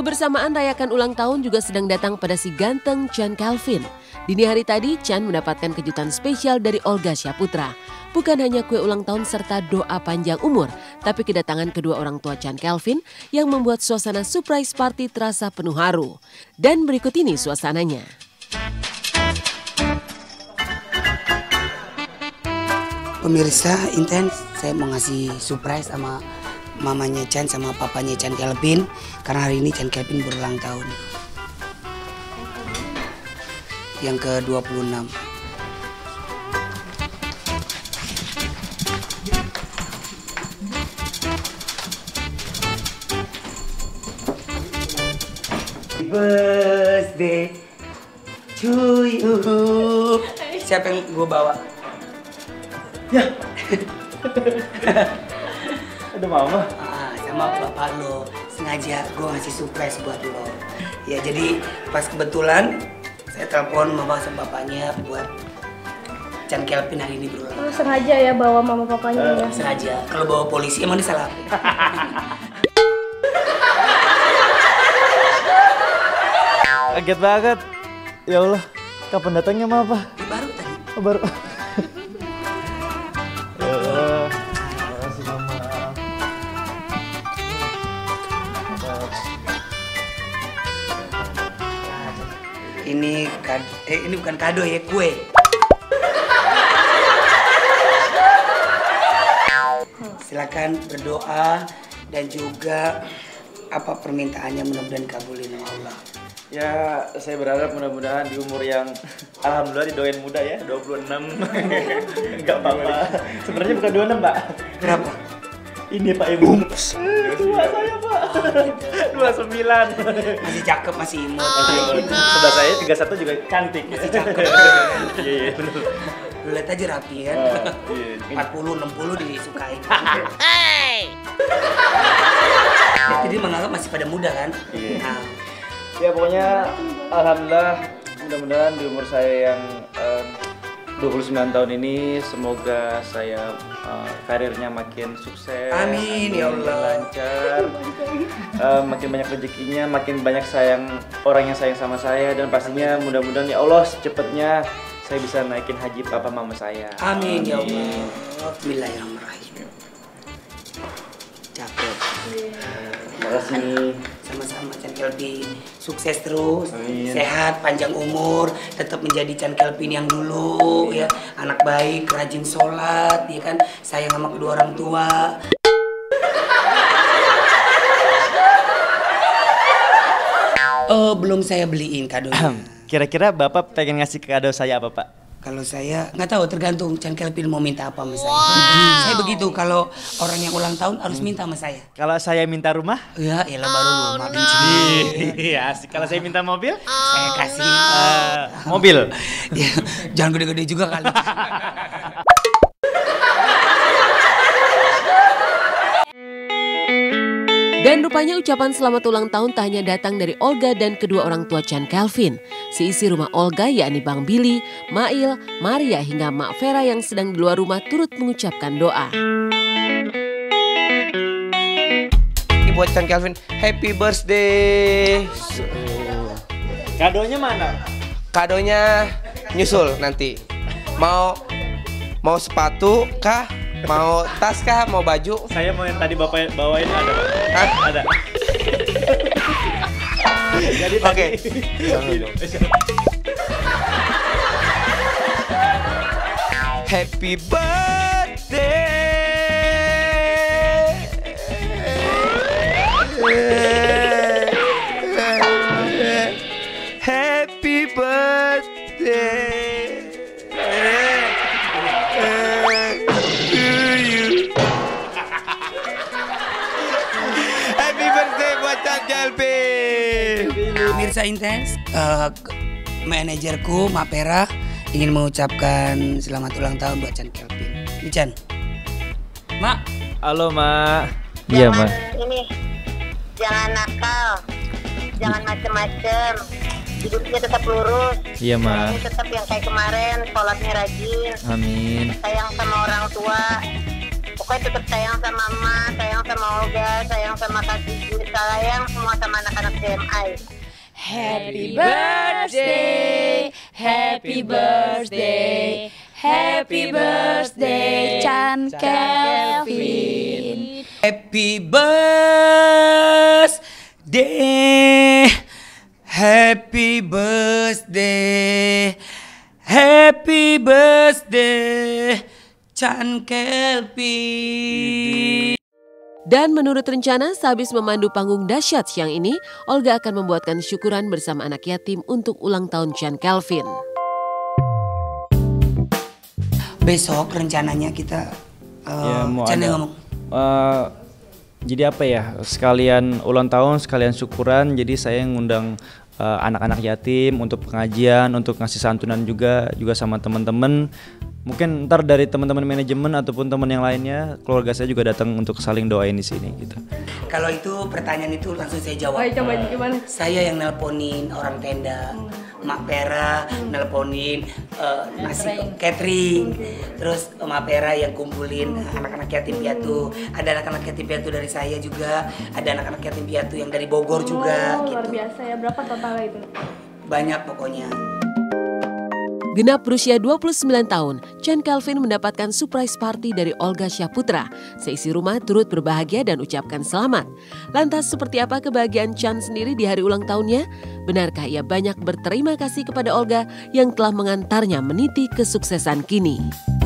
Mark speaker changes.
Speaker 1: Kebersamaan rayakan ulang tahun juga sedang datang pada si ganteng Chand Kelvin. Dini hari tadi, Chand mendapatkan kejutan spesial dari Olga Syahputra. Bukan hanya kue ulang tahun serta doa panjang umur, tapi kedatangan kedua orang tua Chand Kelvin yang membuat suasana surprise party terasa penuh haru. Dan berikut ini suasananya.
Speaker 2: Pemirsa intens, saya mau ngasih surprise sama mamanya Chand sama papanya Chand Kelvin karena hari ini Chand Kelvin berulang tahun yang ke-26. Happy birthday to you. Siapa yang gue bawa?
Speaker 3: Ya. Ada mama.
Speaker 2: Sama bapak lo, sengaja gue ngasih surprise buat lo. Ya jadi pas kebetulan saya telepon mama sama bapaknya buat Chand Kelvin hari ini berulang.
Speaker 4: Oh, sengaja ya bawa mama papanya ya?
Speaker 2: Sengaja. Kalau bawa polisi emang dia salah.
Speaker 3: Kaget banget. Ya Allah, kapan datangnya ma apa?
Speaker 2: Baru tadi.
Speaker 3: Oh, baru. Ya Allah, makasih mama.
Speaker 2: Ini ini bukan kado ya, kue. Silakan berdoa dan juga apa permintaannya mudah-mudahan kabulin sama Allah.
Speaker 3: Ya, saya berharap mudah-mudahan di umur yang alhamdulillah didoain muda ya, 26. Enggak apa-apa. Sebenarnya bukan 26, Pak.
Speaker 2: Berapa?
Speaker 3: Ini Pak Ibu. Tua saya, Pak. 29.
Speaker 2: Masih cakep, masih imut.
Speaker 3: Sebelah saya 31 juga cantik.
Speaker 2: Masih cakep.
Speaker 3: Iya, benar.
Speaker 2: Lu lihat aja rapi kan. 40, 60 disukai. Jadi dia menganggap masih pada muda kan?
Speaker 3: Iya.
Speaker 2: Nah,
Speaker 3: Ya pokoknya alhamdulillah mudah-mudahan di umur saya yang 29 tahun ini semoga saya karirnya makin sukses.
Speaker 2: Amin ya Allah.
Speaker 3: Lancar. Makin banyak rezekinya, makin banyak orang yang sayang sama saya dan pastinya mudah-mudahan ya Allah secepatnya saya bisa naikin haji papa mama saya.
Speaker 2: amin ya Allah. Bismillahirrahmanirrahim. Cakep.
Speaker 3: Terima kasih.
Speaker 2: Sama-sama Chand Kelvin, sukses terus,
Speaker 3: Amin.
Speaker 2: sehat, panjang umur, tetap menjadi Chand Kelvin yang dulu ya, anak baik, rajin sholat, ya kan, sayang sama kedua orang tua. Belum saya beliin kadonya.
Speaker 3: Kira-kira Bapak pengen ngasih kado saya apa, Pak?
Speaker 2: Kalau saya nggak tahu, tergantung Chand Kelvin mau minta apa sama saya. Saya begitu, kalau orang yang ulang tahun harus minta sama saya.
Speaker 3: Kalau saya minta rumah?
Speaker 2: Ya, elah baru rumah benci.
Speaker 3: Iya, asik. Kalau saya minta mobil?
Speaker 2: Saya kasih
Speaker 3: Mobil.
Speaker 2: ya, jangan gede-gede juga kali.
Speaker 1: Dan rupanya ucapan selamat ulang tahun tak hanya datang dari Olga dan kedua orang tua Chand Kelvin. Seisi rumah Olga yakni Bang Billy, Mail, Maria hingga Mak Vera yang sedang di luar rumah turut mengucapkan doa.
Speaker 5: Ini buat Chand Kelvin, happy birthday.
Speaker 3: Kadonya mana?
Speaker 5: Kadonya nyusul nanti. Mau sepatu kah? Mau tas kah? Mau baju?
Speaker 3: Saya mau yang tadi Bapak bawain ada, Pak.
Speaker 5: Hah?
Speaker 3: Ada. Jadi
Speaker 5: Oke. Happy birthday. Happy birthday. Happy birthday buat Chand Kelvin.
Speaker 2: Pemirsa intens, manajerku Mak Vera ingin mengucapkan selamat ulang tahun buat Chand Kelvin. Ini Chand. Mak.
Speaker 3: Halo, Mak. Iya, Mak.
Speaker 6: Ini jangan nakal, jangan macem-macem, hidupnya tetap lurus.
Speaker 3: Iya, Mak.
Speaker 6: Ini tetap yang kayak kemarin, sholatnya rajin,
Speaker 3: Amin.
Speaker 6: sayang sama orang tua. pokoknya tetap sayang sama Mama, sayang sama Olga, sayang sama Kak Gigi, sayang semua sama anak-anak CMI.
Speaker 7: Happy birthday, happy birthday, happy birthday, Chan Kelvin.
Speaker 2: Happy birthday, happy birthday, happy birthday, Chan Kelvin.
Speaker 1: Dan menurut rencana, sehabis memandu panggung dahsyat siang ini, Olga akan membuatkan syukuran bersama anak yatim untuk ulang tahun Chan Kelvin.
Speaker 2: Besok rencananya kita Chan ngomong.
Speaker 3: Jadi apa ya, sekalian ulang tahun, sekalian syukuran, jadi saya ngundang anak-anak yatim untuk pengajian, untuk ngasih santunan juga sama teman-teman. Mungkin ntar dari teman-teman manajemen ataupun teman yang lainnya, keluarga saya juga datang untuk saling doain di sini gitu.
Speaker 2: Kalau itu pertanyaan itu langsung saya jawab.
Speaker 4: Coba gimana?
Speaker 2: Saya yang nelponin orang tenda, Mak Pera nelponin nasi catering, terus Mak Pera yang kumpulin anak-anak yatim piatu. Ada anak-anak yatim piatu dari saya juga, ada anak-anak yatim piatu yang dari Bogor juga.
Speaker 4: Luar
Speaker 2: gitu.
Speaker 4: biasa ya, berapa totalnya itu?
Speaker 2: Banyak pokoknya.
Speaker 1: Genap berusia 29 tahun, Chan Kelvin mendapatkan surprise party dari Olga Syaputra. Seisi rumah turut berbahagia dan ucapkan selamat. Lantas seperti apa kebahagiaan Chan sendiri di hari ulang tahunnya? Benarkah ia banyak berterima kasih kepada Olga yang telah mengantarnya meniti kesuksesan kini?